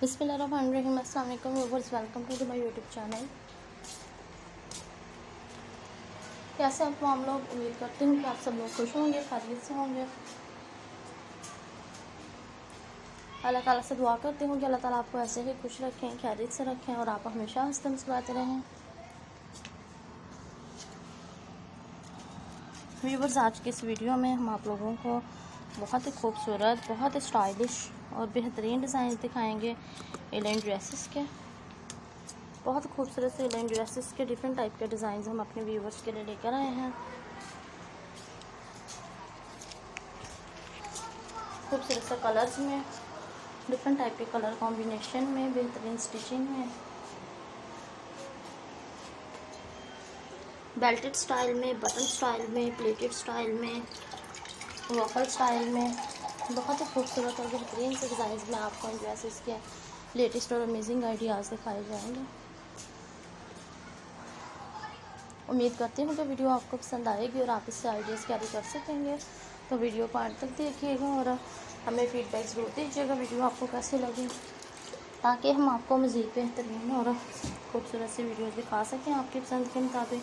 बिस्मिल्लाहिर्रहमानिर्रहीम। अस्सलाम वालेकुम viewers, welcome to my YouTube channel. कैसे आप हम लोग, उम्मीद करते हैं कि आप सब लोग खुश होंगे, खैरियत से होंगे। अल्लाह ताला से दुआ करती हूँ कि अल्लाह ताला आपको ऐसे ही खुश रखें, खैरियत से रखें और आप हमेशा हंसते मुस्कुराते रहें। व्यूअर्स, आज की इस वीडियो में हम आप लोगों को बहुत ही खूबसूरत, बहुत ही स्टाइलिश और बेहतरीन डिज़ाइन दिखाएंगे एलियन ड्रेसेस के। बहुत खूबसूरत से एलियन ड्रेसेस के डिफरेंट टाइप के डिज़ाइन हम अपने व्यूअर्स के लिए लेकर आए हैं। खूबसूरत से कलर्स में, डिफरेंट टाइप के कलर कॉम्बिनेशन में, बेहतरीन स्टिचिंग में, बेल्टेड स्टाइल में, बटन स्टाइल में, प्लेटेड स्टाइल में, वॉफल स्टाइल में, बहुत ही खूबसूरत और बेहतरीन से डिज़ाइन में आपको इन ड्रेसेस के लेटेस्ट और अमेजिंग आइडियाज़ दिखाए जाएंगे। उम्मीद करती हूँ कि वीडियो आपको पसंद आएगी और आप इससे आइडियाज़ कैरी कर सकेंगे। तो वीडियो को अंत तक देखिएगा और हमें फीडबैक ज़रूर दीजिएगा वीडियो आपको कैसे लगी, ताकि हम आपको मज़ीद बेहतरीन और खूबसूरत सी वीडियोस दिखा सकें आपकी पसंद के मुताबिक।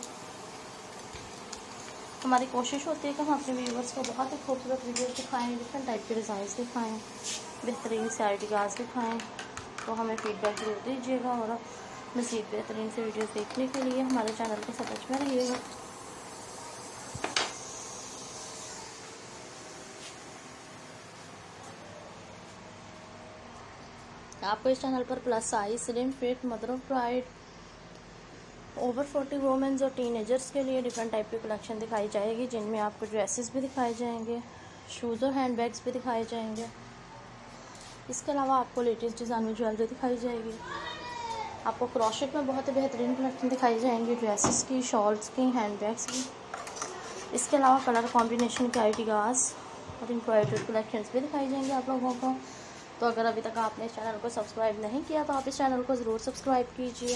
हमारी कोशिश होती है कि हम अपने व्यूअर्स को बहुत ही खूबसूरत वीडियोस दिखाएं, डिफरेंट टाइप के डिज़ाइंस दिखाएं, बेहतरीन से आइडियाज़ दिखाएं। तो हमें फ़ीडबैक ज़रूर दीजिएगा और मज़ीद बेहतरीन से वीडियोस देखने के लिए हमारे चैनल के साथ टच में रहिएगा। आपको इस चैनल पर plus size, slim fit, mother of bride, over 40 women's और टीनेजर्स के लिए डिफरेंट टाइप की कलेक्शन दिखाई जाएगी, जिनमें आपको ड्रेसेस भी दिखाए जाएंगे, शूज़ और हैंड बैग्स भी दिखाए जाएंगे। इसके अलावा आपको लेटेस्ट डिज़ाइन में ज्वेलरी दिखाई जाएगी। आपको क्रोशेट में बहुत ही बेहतरीन कलेक्शन दिखाई जाएंगी, ड्रेसेस की, शॉल्स की, हैंड बैग्स की। इसके अलावा कलर कॉम्बिनेशन के आइडियाज़ और एम्ब्रॉयडरी कलेक्शंस भी दिखाई जाएंगे आप लोगों को। तो अगर अभी तक आपने इस चैनल को सब्सक्राइब नहीं किया तो आप इस चैनल को ज़रूर सब्सक्राइब कीजिए।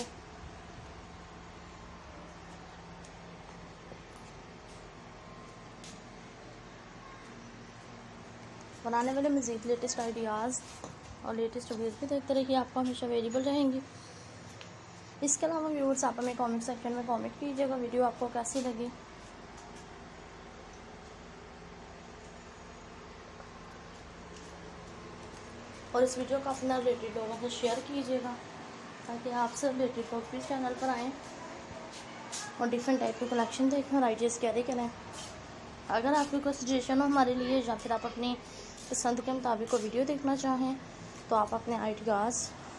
बनाने वाले मज़ीद लेटेस्ट आइडियाज़ और लेटेस्ट वीडियोस भी देखते रहिए, आपको हमेशा अवेलेबल रहेंगी। इसके अलावा व्यूअर्स, आप हमें कमेंट सेक्शन में कमेंट कीजिएगा वीडियो आपको कैसी लगी। और इस वीडियो को अपना रिलेटेड लोगों से शेयर कीजिएगा, ताकि आप सब रिलेटेड लोग भी चैनल पर आएँ और डिफरेंट टाइप के कलेक्शन देखें और आइडियाज़ कैरी करें। अगर आपकी कोई सजेशन हो हमारे लिए, या फिर आप अपनी पसंद के मुताबिक को वीडियो देखना चाहें, तो आप अपने आइडियाज़